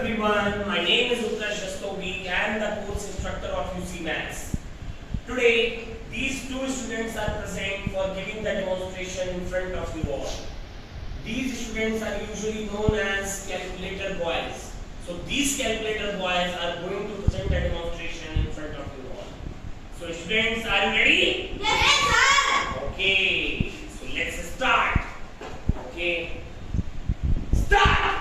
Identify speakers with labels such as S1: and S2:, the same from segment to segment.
S1: everyone, my name is Utkarsh and the course instructor of UC Maths. Today, these two students are present for giving the demonstration in front of you all. These students are usually known as calculator boys. So these calculator boys are going to present a demonstration in front of you all. So students, are you ready?
S2: Yes, sir.
S1: Okay, so let's start. Okay, start.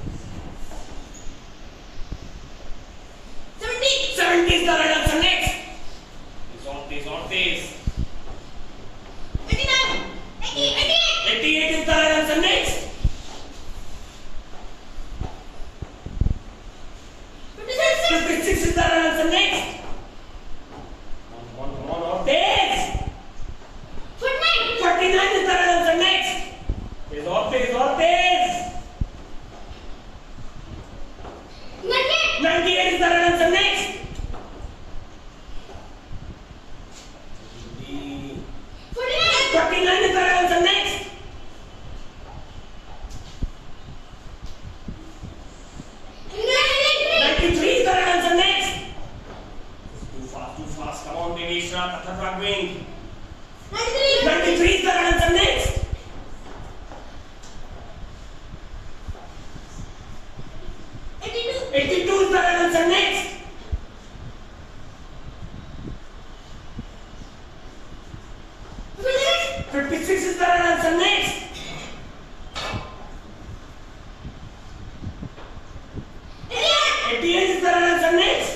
S1: 70 is the right answer. Next. Is on this.
S2: 89. 88.
S1: 88 is the right answer. Next.
S2: 56.
S1: 56 is the right answer. Next. Come on, on this.
S2: 49.
S1: 49 is the right answer. Next. Is on this.
S2: 98.
S1: 98 is the right answer. Next. 49 is the right answer. Next. 93 is the right answer. Next. Too fast. Come on, Devesh, Atharv, Raghavendra. 93 is the right answer. Next. 82 is the right answer. Next. 56 is the right answer. Next. 88 is the right answer. Next.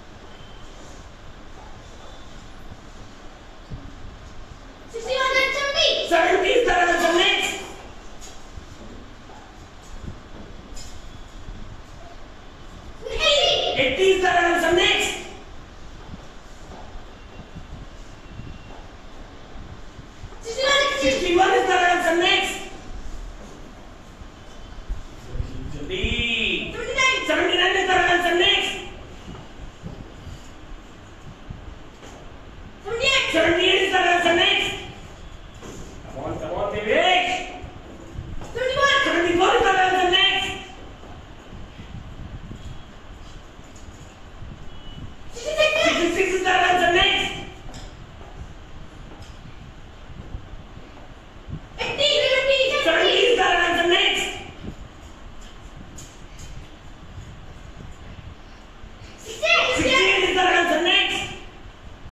S1: 70 is the right answer. Next. 80 is the right answer. Next.